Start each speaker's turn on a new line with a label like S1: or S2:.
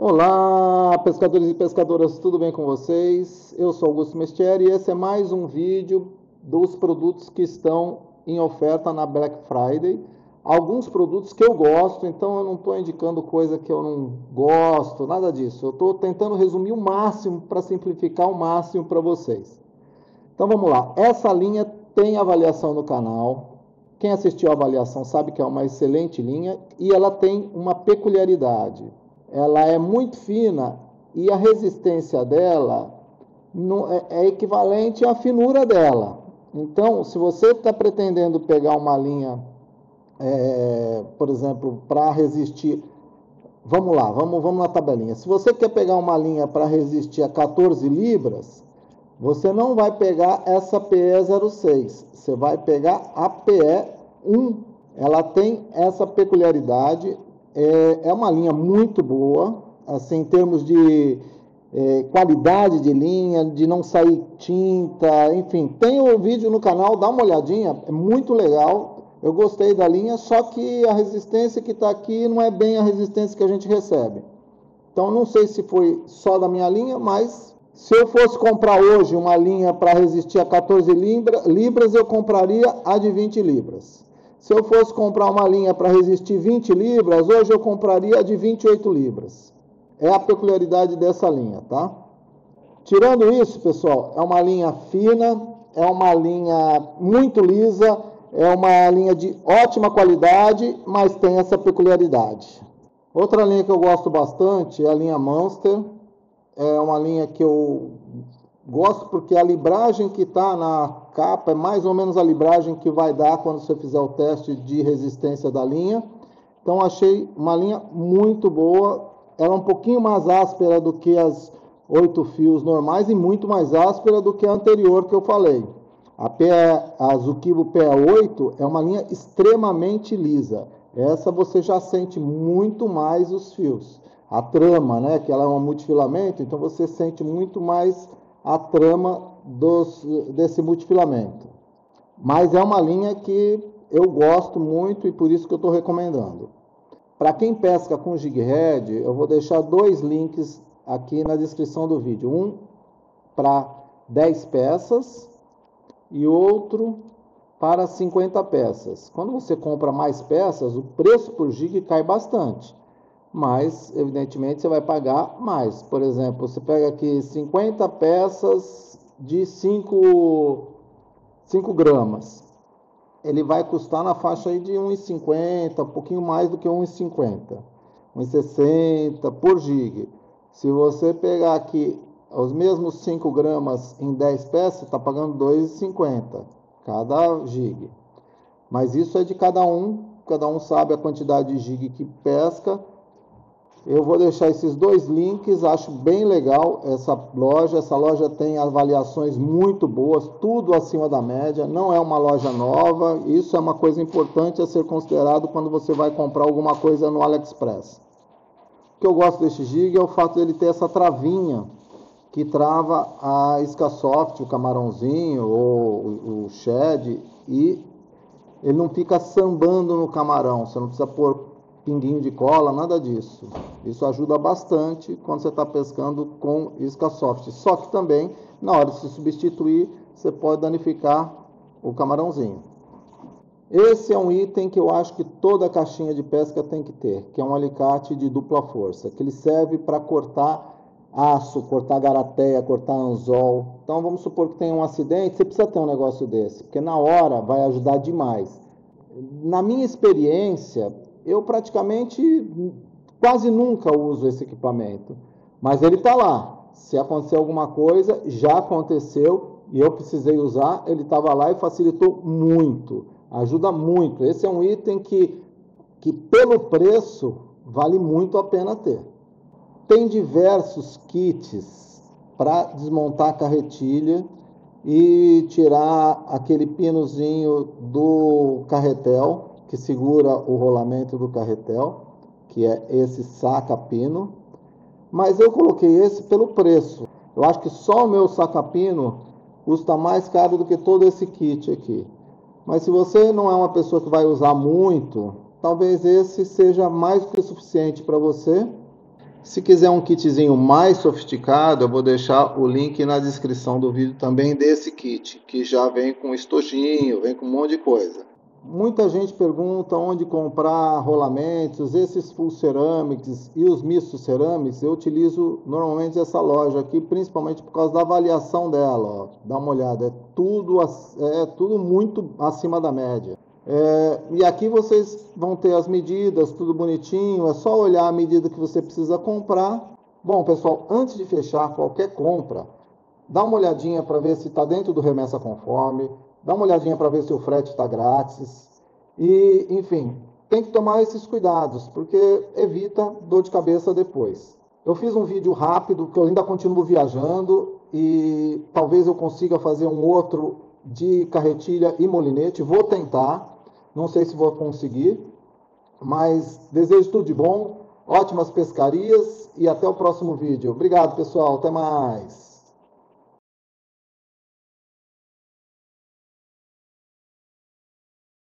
S1: Olá, pescadores e pescadoras, tudo bem com vocês? Eu sou Augusto Mestieri e esse é mais um vídeo dos produtos que estão em oferta na Black Friday. Alguns produtos que eu gosto, então eu não estou indicando coisa que eu não gosto, nada disso. Eu estou tentando resumir o máximo para simplificar o máximo para vocês. Então vamos lá, essa linha tem avaliação no canal. Quem assistiu a avaliação sabe que é uma excelente linha e ela tem uma peculiaridade. Ela é muito fina e a resistência dela é equivalente à finura dela. Então, se você está pretendendo pegar uma linha, por exemplo, para resistir, vamos lá, vamos na tabelinha. Se você quer pegar uma linha para resistir a 14 libras, você não vai pegar essa PE06, você vai pegar a PE1. Ela tem essa peculiaridade. É uma linha muito boa, assim, em termos de qualidade de linha, de não sair tinta, enfim. Tem o vídeo no canal, dá uma olhadinha, é muito legal. Eu gostei da linha, só que a resistência que está aqui não é bem a resistência que a gente recebe. Então, não sei se foi só da minha linha, mas se eu fosse comprar hoje uma linha para resistir a 14 libras, eu compraria a de 20 libras. Se eu fosse comprar uma linha para resistir 20 libras, hoje eu compraria a de 28 libras. É a peculiaridade dessa linha, tá? Tirando isso, pessoal, é uma linha fina, é uma linha muito lisa, é uma linha de ótima qualidade, mas tem essa peculiaridade. Outra linha que eu gosto bastante é a linha Monster. É uma linha que eu gosto porque a libragem que está na capa é mais ou menos a libragem que vai dar quando você fizer o teste de resistência da linha. Então achei uma linha muito boa. Ela é um pouquinho mais áspera do que as 8 fios normais e muito mais áspera do que a anterior que eu falei. A Zukibo PE8 é uma linha extremamente lisa. Essa você já sente muito mais os fios. A trama, né, que ela é um multifilamento, então você sente muito mais a trama desse multifilamento. Mas é uma linha que eu gosto muito e por isso que eu estou recomendando. Para quem pesca com jig head, eu vou deixar 2 links aqui na descrição do vídeo. Um para 10 peças e outro para 50 peças. Quando você compra mais peças, o preço por jig cai bastante. Mas, evidentemente, você vai pagar mais. Por exemplo, você pega aqui 50 peças de 5 gramas. Ele vai custar na faixa aí de 1,50, um pouquinho mais do que 1,50. 1,60 por jig. Se você pegar aqui os mesmos 5 gramas em 10 peças, está pagando 2,50 cada jig. Mas isso é de cada um sabe a quantidade de jig que pesca. Eu vou deixar esses 2 links, acho bem legal essa loja. Essa loja tem avaliações muito boas, tudo acima da média, não é uma loja nova. Isso é uma coisa importante a ser considerado quando você vai comprar alguma coisa no AliExpress. O que eu gosto desse jig é o fato dele ter essa travinha que trava a isca soft, o camarãozinho ou o shed, e ele não fica sambando no camarão, você não precisa pôr pinguinho de cola, nada disso. Isso ajuda bastante quando você está pescando com isca soft. Só que também, na hora de se substituir, você pode danificar o camarãozinho. Esse é um item que eu acho que toda caixinha de pesca tem que ter, que é um alicate de dupla força, que ele serve para cortar aço, cortar garateia, cortar anzol. Então vamos supor que tem um acidente, você precisa ter um negócio desse, porque na hora vai ajudar demais. Na minha experiência, eu praticamente quase nunca uso esse equipamento, mas ele está lá. Se acontecer alguma coisa, já aconteceu e eu precisei usar, ele estava lá e facilitou muito, ajuda muito. Esse é um item que pelo preço vale muito a pena ter. Tem diversos kits para desmontar a carretilha e tirar aquele pinozinho do carretel que segura o rolamento do carretel, que é esse saca-pino. Mas eu coloquei esse pelo preço. Eu acho que só o meu saca-pino custa mais caro do que todo esse kit aqui. Mas se você não é uma pessoa que vai usar muito, talvez esse seja mais do que suficiente para você. Se quiser um kitzinho mais sofisticado, eu vou deixar o link na descrição do vídeo também desse kit, que já vem com estojinho, vem com um monte de coisa. Muita gente pergunta onde comprar rolamentos, esses full ceramics e os mistos ceramics. Eu utilizo normalmente essa loja aqui, principalmente por causa da avaliação dela. Ó. Dá uma olhada, é tudo muito acima da média. E aqui vocês vão ter as medidas, tudo bonitinho, é só olhar a medida que você precisa comprar. Bom, pessoal, antes de fechar qualquer compra, dá uma olhadinha para ver se está dentro do remessa conforme, dá uma olhadinha para ver se o frete está grátis. E, enfim, tem que tomar esses cuidados, porque evita dor de cabeça depois. Eu fiz um vídeo rápido, que eu ainda continuo viajando, e talvez eu consiga fazer um outro de carretilha e molinete. Vou tentar, não sei se vou conseguir, mas desejo tudo de bom, ótimas pescarias e até o próximo vídeo. Obrigado, pessoal, até mais.